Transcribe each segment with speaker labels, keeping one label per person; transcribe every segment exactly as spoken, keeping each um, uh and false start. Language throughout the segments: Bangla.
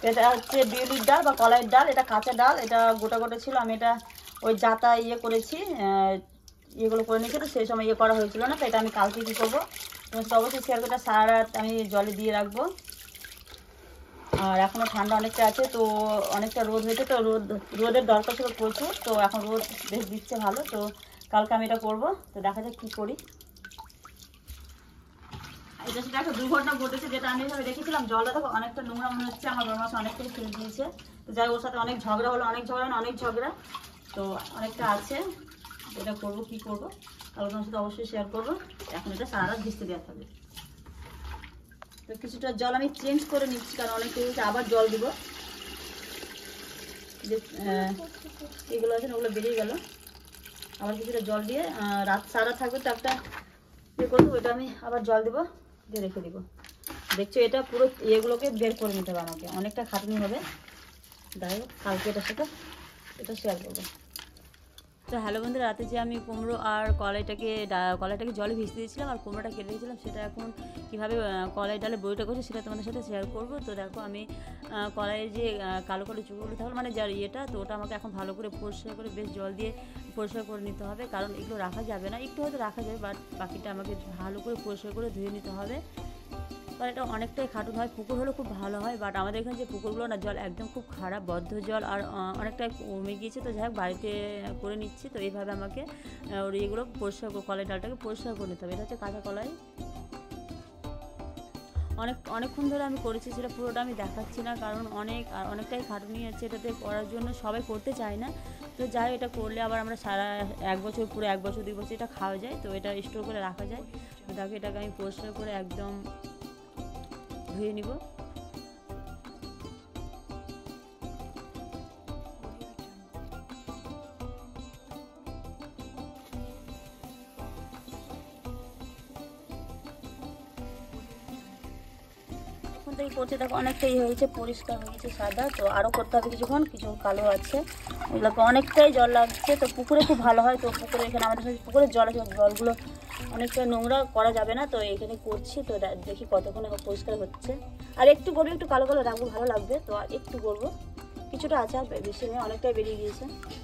Speaker 1: এটা হচ্ছে বিউলির ডাল বা কলাইয়ের ডাল, এটা কাঁচা ডাল, এটা গোটা গোটা ছিল। আমি এটা ওই জাতা ইয়ে করেছি, ইয়েগুলো করে নিয়েছি, তো সেই সময় ইয়ে করা হয়েছিল না, তো এটা আমি কালকে কী করবো তোমার সাথে অবশ্যই শেয়ার করতে। সারা রাত আমি জলে দিয়ে রাখবো। আর এখনও ঠান্ডা অনেকটা আছে, তো অনেকটা রোদ হয়েছে, তো রোদ রোদের দরকার ছিল প্রচুর, তো এখন রোদ বেশ দিচ্ছে ভালো, তো কালকে আমি এটা করবো। তো দেখা যাক কী করি। এটা সেটা একটা দুর্ঘটনা ঘটেছে, যেটা আমি এভাবে দেখেছিলাম। জলটা দেখো অনেকটা নোংরা মনে হচ্ছে, আমার বড় মাছ অনেকটাই ফেলে দিয়েছে। তো যাই, ওর সাথে অনেক ঝগড়া হলো, অনেক ঝগড়া অনেক ঝগড়া তো অনেকটা আছে। এটা করবো, কী করবো তাহলে তোমার সাথে অবশ্যই শেয়ার করবো। এখন এটা সারা রাত ভিজতে দেওয়া হবে। তো কিছুটা জল আমি চেঞ্জ করে নিচ্ছি, কারণ অনেকটা হয়েছে, আবার জল দিব। যে এগুলো আছে ওগুলো বেরিয়ে গেল, আবার কিছুটা জল দিয়ে রাত সারা থাকবে, তো একটা ইয়ে করবো, ওইটা আমি আবার জল দেবো, দিয়ে রেখে দিব। দেখছো এটা পুরো এগুলোকে বের করে নিতে হবে, আমাকে অনেকটা খাটনি হবে। যাই হোক, কালকে এটার সাথে এটা শেয়ার করবো। তো হ্যালো বন্ধুরা, রাতে যে আমি কুমড়ো আর কলাইটাকে কলাইটাকে জলে ভিজতে দিয়েছিলাম আর কুমড়োটা কেটে দিয়েছিলাম, সেটা এখন কীভাবে কলাই ডালে বড়িটা করছি সেটা তোমাদের সাথে শেয়ার করবো। তো দেখো, আমি কলাইয়ের যে কালো কালো চুলগুলো থাকলো, মানে যার ইয়েটা, তো ওটা আমাকে এখন ভালো করে পরিষ্কার করে বেশ জল দিয়ে পরিষ্কার করে নিতে হবে, কারণ এগুলো রাখা যাবে না। একটু হয়তো রাখা যাবে, বাট বাকিটা আমাকে ভালো করে পরিষ্কার করে ধুয়ে নিতে হবে। কারণ এটা অনেকটাই খাটুন হয়। পুকুর হলে খুব ভালো হয়, বাট আমাদের এখানে যে পুকুরগুলো না, জল একদম খুব খারাপ, বদ্ধ জল, আর অনেকটাই কমে গিয়েছে। তো যাই হোক, বাড়িতে করে নিচ্ছি। তো এইভাবে আমাকে ওর এগুলো পরিষ্কার করে, কলাই ডালটাকে পরিষ্কার করে নিতে হবে। এটা হচ্ছে কাঁচা কলাই। অনেক অনেকক্ষণ ধরে আমি করেছি, সেটা পুরোটা আমি দেখাচ্ছি না, কারণ অনেক অনেকটাই খাটুনি আছে এটাতে করার জন্য, সবাই করতে চায় না। তো যাই, এটা করলে আবার আমরা সারা এক বছর, পুরো এক বছর দুই বছর এটা খাওয়া যায়, তো এটা স্টোর করে রাখা যায়। তো দেখো, এটাকে আমি পরিষ্কার করে একদম ধুয়ে নিব। এখন থেকে করতে দেখো অনেকটাই হয়েছে, পরিষ্কার হয়েছে, সাদা। তো আরও করতে হবে কিছুক্ষণ, কিছু কালো আছে, ওগুলোকে অনেকটাই জল লাগছে। তো পুকুরে খুব ভালো হয়, তো পুকুরে এখানে আমাদের পুকুরের জল আছে, জলগুলো অনেকটা নোংরা করা যাবে না, তো এখানে করছি। তো দেখি কতক্ষণ এখন পরিষ্কার হচ্ছে। আর একটু করবো, একটু কালো কালো রাখবো, ভালো লাগবে। তো আর একটু করবো, কিছুটা আছে, আর বেশি নেই, অনেকটাই বেরিয়ে গিয়েছে।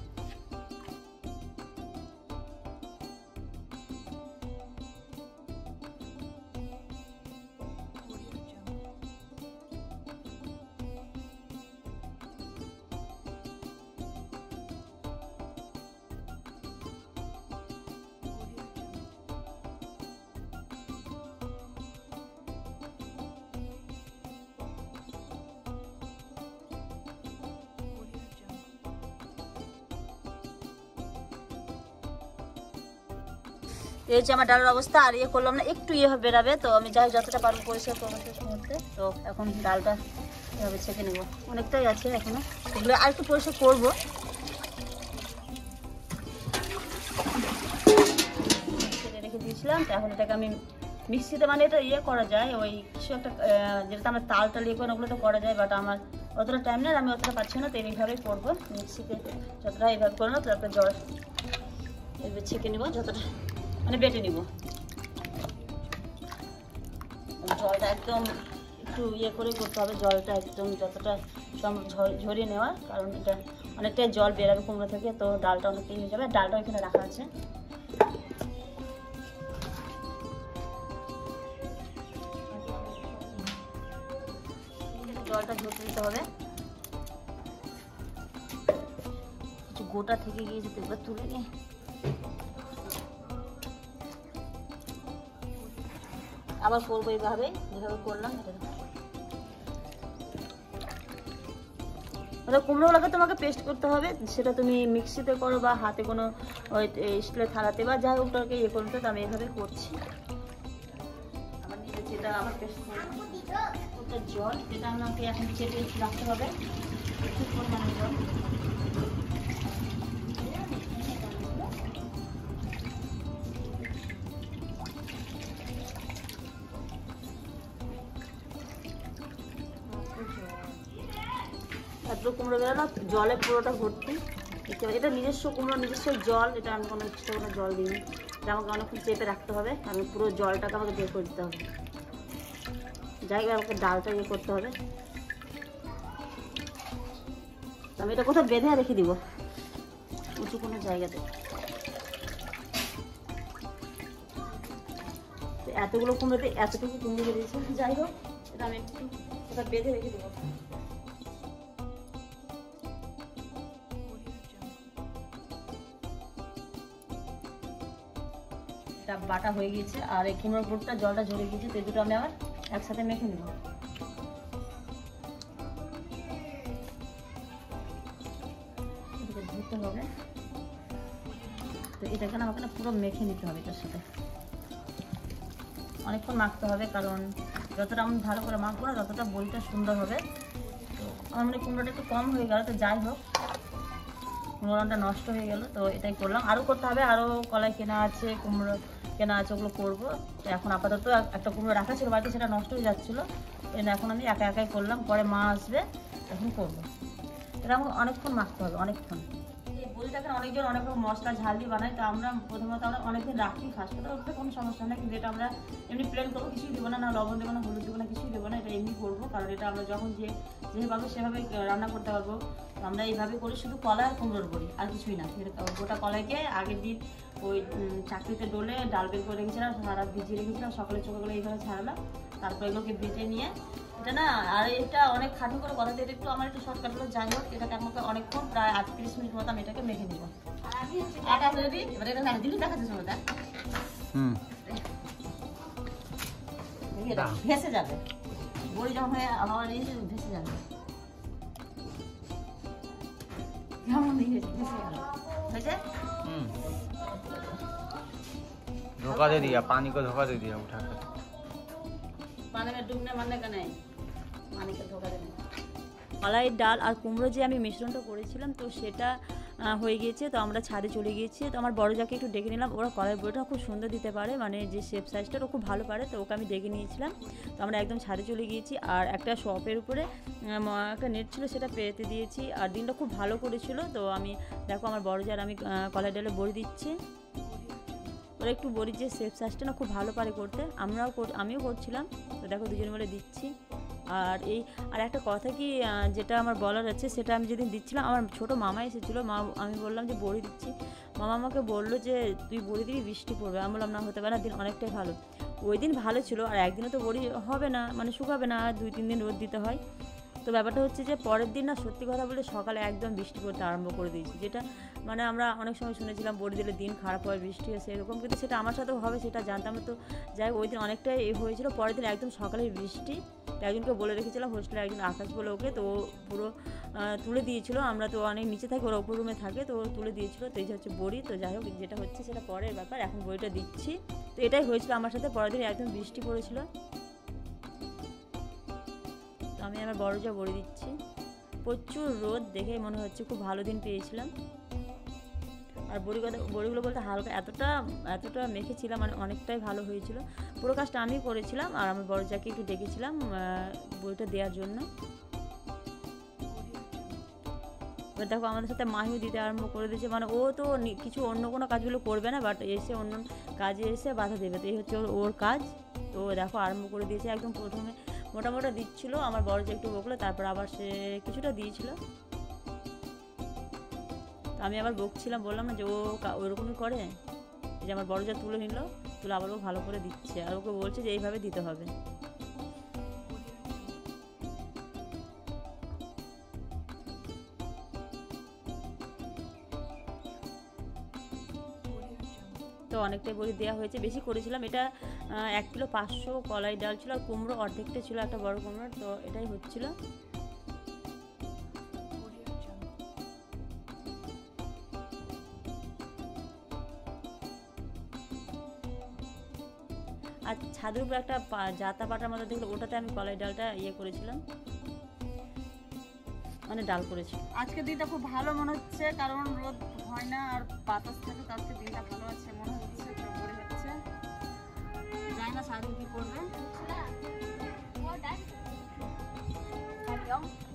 Speaker 1: এই হচ্ছে আমার ডালের অবস্থা। আর ইয়ে করলাম না, একটু ইয়ে বেরাবে, তো আমি যাই যতটা পারবো পরিষ্কার করবো শেষ মুহূর্তে। তো এখন ডালটা এভাবে ছেঁকে নেবো, অনেকটাই আছে এখনো, এগুলো আর একটু পরিষ্কার করবো। রেখে দিয়েছিলাম, তো এখন এটাকে আমি মিক্সিতে, মানে এটা ইয়ে করা যায়, ওই কিছু একটা যেটা আমরা তাল টাল ইয়ে করেন ওগুলো তো করা যায়, বাট আমার অতটা টাইম নেই, আমি অতটা পাচ্ছি না, তো এইভাবেই করবো। মিক্সিতে যতটা এইভাবে করে নেবো, তারপরে জল এইভাবে ছেঁকে নেবো, যতটা মানে বেটে নিব। জলটা একদম একটু ইয়ে করে করতে হবে, জলটা একদম যতটা ঝরিয়ে নেওয়া, কারণ এটা অনেকটাই জল বেরাবে কুমড়ো থেকে, তো ডালটা অনেকটাই হয়ে যাবে। ডালটা এখানে রাখা আছে। জলটা ঝরতে দিতে হবে, কিছু গোটা থেকে গিয়েছে, তো এবার তুলে নিয়ে আবার করবো এইভাবে, যেভাবে করলাম। এটা কুমড়োগুলোকে তোমাকে পেস্ট করতে হবে, সেটা তুমি মিক্সিতে করো বা হাতে কোনো ওই স্টিলের থালাতে বা যাই হোক ওটাকে ইয়ে করতে। তো আমি এইভাবে করছি। আমার নিয়েছি এটা, আবার পেস্ট করবো। ওটা জল, এটা আমাকে এখন চেপে রাখতে হবে, প্রচুর পরিমাণে জল। এত কুমড়ো বেরোনো, জলে পুরোটা ভর্তি। এটা নিজস্ব কুমড়ো, নিজস্ব জল, এটা আমি কোনো এক্সট্রা কোনো জল দিইনি। এটা আমাকে অনেকক্ষণ চেপে রাখতে হবে, কারণ পুরো জলটাকে আমাকে বের করে দিতে হবে। যাই হোক, আমাকে ডালটা ইয়ে করতে হবে। আমি এটা কোথাও বেঁধে রেখে দিব উঁচু কোনো জায়গাতে। এতগুলো কুমড়োতে এতটুকু কুমড়ো বেরিয়েছে, যাই হোক এটা আমি একটু কোথাও বেঁধে রেখে দেবো। এটা বাটা হয়ে গিয়েছে আর এই কুমড়োর পুরটা জলটা ঝরে গিয়েছে, তো এই দুটো আমি আবার একসাথে মেখে নেব। ধুতে হবে, তো এটাকে না আমাকে না পুরো মেখে নিতে হবে এটার সাথে, অনেকক্ষণ মাখতে হবে, কারণ যতটা আমি ভালো করে মাখবো না ততটা বড়িটা সুন্দর হবে। তো আমার মানে কুমড়োটা একটু কম হয়ে গেল, তো যাই হোক কুমড়োটা নষ্ট হয়ে গেল, তো এটাই করলাম। আরও করতে হবে, আরও কলাই কেনা আছে, কুমড়ো কেনা আছে, ওগুলো করবো। তো এখন আপাতত একটা কুমড়ো রাখা ছিল বাড়িতে, সেটা নষ্ট হয়ে যাচ্ছিলো, এখন আমি একা একাই করলাম, পরে মা আসবে এখন করবো। এটা আমাকে অনেকক্ষণ মাখতে হবে, অনেকক্ষণ। এই বড়িটাকে অনেকজন অনেক রকম মশলা ঝাল দিয়ে বানায়, তো আমরা প্রথমত আমরা অনেকদিন রাখি ফার্স্টে, তো ওটা কোনো সমস্যা নেই, কিন্তু এটা আমরা এমনি প্লেন করবো, কিছুই দেবো না, না লবণ দেবো না, হলুদ দেবো না, কিছুই দেবো না, এটা এমনি করবো, কারণ এটা আমরা যখন যে যেভাবে সেভাবে রান্না করতে পারবো। তো আমরা এইভাবে করি, শুধু কলা আর কুমড়োর বড়ি, আর কিছুই না। গোটা কলাইকে আগের দিন ওই চাকরিতে ডলে ডাল বের করে রেখেছিলাম, সারা ভিজিয়ে রেখেছিলাম, সকালে চোখগুলো এইভাবে ছাড়ালাম, তারপর এগুলোকে ভেজে নিয়ে এটা না, আর এটা অনেক খাটো করে কথা দিয়ে একটু আমার একটু শর্টকাট হলো, যাই হোক এটাকে আমাকে অনেকক্ষণ প্রায় আটত্রিশ মিনিট মতো আমি এটাকে মেখে নেবো। আটা রেডি, এবার এটা না দিলি দেখাচ্ছে সময় দেখ, হুম ভেসে যাবে, বড়ি যখন হয়ে আমার এই ভেসে যাবে, কেমন ভেসে গেল হয়েছে।
Speaker 2: धोखा दे दिया, पानी को धोखा दे दिया उठा कर,
Speaker 1: पानी में डूबने मरने का नहीं, पानी को धोखा देने। কলাই ডাল আর কুমড়ো যে আমি মিশ্রণটা করেছিলাম, তো সেটা হয়ে গিয়েছে, তো আমরা ছাদে চলে গিয়েছি। তো আমার বড় যাকে একটু ডেকে নিলাম, ওরা কলাই বড়িটা খুব সুন্দর দিতে পারে, মানে যে শেপ সাইজটা ও খুব ভালো পারে, তো ওকে আমি ডেকে নিয়েছিলাম। তো আমরা একদম ছাদে চলে গিয়েছি, আর একটা শপের উপরে একটা নেট ছিল, সেটা পেতে দিয়েছি, আর দিনটা খুব ভালো করেছিল। তো আমি দেখো আমার বড় যার আমি কলাই ডালে বড়ি দিচ্ছি, ওরা একটু বড়ির যে শেপ সাইজটা না খুব ভালো পারে করতে, আমরাও আমিও করছিলাম। তো দেখো দুজন মিলে দিচ্ছি। আর এই আর একটা কথা কি যেটা আমার বলার আছে, সেটা আমি যেদিন দিচ্ছিলাম আমার ছোটো মামা এসেছিলো, মা আমি বললাম যে বড়ি দিচ্ছি, মামা আমাকে বললো যে তুই বড়ি দিবি বৃষ্টি পড়বে, আমি বললাম না হতে পারে না, দিন অনেকটাই ভালো। ওই দিন ভালো ছিল, আর একদিনও তো বড়ি হবে না, মানে শুকাবে না, দুই তিন দিন রোদ দিতে হয়। তো ব্যাপারটা হচ্ছে যে পরের দিন না সত্যি কথা বলে সকালে একদম বৃষ্টি পড়তে আরম্ভ করে দিয়েছি, যেটা মানে আমরা অনেক সময় শুনেছিলাম বড়ি দিলে দিন খারাপ হয়, বৃষ্টি হয়েছে এরকম, কিন্তু সেটা আমার সাথেও হবে সেটা জানতাম তো। যাই হোক ওই দিন অনেকটাই এ হয়েছিল, পরের দিন একদম সকালে বৃষ্টি। একজনকে বলে রেখেছিলাম হোস্টেলে, একজন আকাশ বলে ওকে, তো পুরো তুলে দিয়েছিল, আমরা তো অনেক নিচে থাকি, ওরা ওপর রুমে থাকে, তো তুলে দিয়েছিল। তো এই হচ্ছে বড়ি। তো যাই হোক যেটা হচ্ছে সেটা পরের ব্যাপার, এখন বড়িটা দিচ্ছি। তো এটাই হয়েছিল আমার সাথে, পরের দিন একদম বৃষ্টি পড়েছিল। তো আমি আমার বড় যা বড়ি দিচ্ছি, প্রচুর রোদ, দেখে মনে হচ্ছে খুব ভালো দিন পেয়েছিলাম। আর বড়ি কথা বড়িগুলো বলতে হালকা এতটা এতটা মেখেছিলাম, মানে অনেকটাই ভালো হয়েছিল। পুরো কাজটা আমি করেছিলাম, আর আমার বড় যাকে একটু ডেকেছিলাম বড়িটা দেওয়ার জন্য। এবার দেখো আমাদের সাথে মাহিও দিতে আরম্ভ করে দিয়েছে, মানে ও তো কিছু অন্য কোনো কাজগুলো করবে না, বাট এসে অন্য কাজে এসে বাধা দেবে, তো এই হচ্ছে ওর ওর কাজ। তো দেখো আরম্ভ করে দিয়েছে, একদম প্রথমে মোটামোটা দিচ্ছিলো, আমার বড় যে একটু বকলো, তারপর আবার সে কিছুটা দিয়েছিল। আমি আবার বকছিলাম, বললাম না যে ও ওইরকমই করে, যে আমার বড় যা তুলে নিল, তুলে আবার ও ভালো করে দিচ্ছে, আর ওকে বলছে যে এইভাবে দিতে হবে। তো অনেকটাই বড়ি দেওয়া হয়েছে, বেশি করেছিলাম, এটা এক কিলো পাঁচশো কলাই ডাল ছিল, আর কুমড়ো অর্ধেকটা ছিল, একটা বড় কুমড়ো, তো এটাই হচ্ছিল। আর ছাদের উপরে একটা জাতা পাটার মতো দেখলো, ওটাতে আমি কলাই ডালটা ইয়ে করেছিলাম, মানে ডাল করেছি। আজকের দিনটা খুব ভালো মনে হচ্ছে, কারণ রোদ হয় না আর বাতাস থাকে, তো আজকে দিনটা ভালো আছে মনে হচ্ছে, মনে হচ্ছে যাই না সারাদিন কি করবে।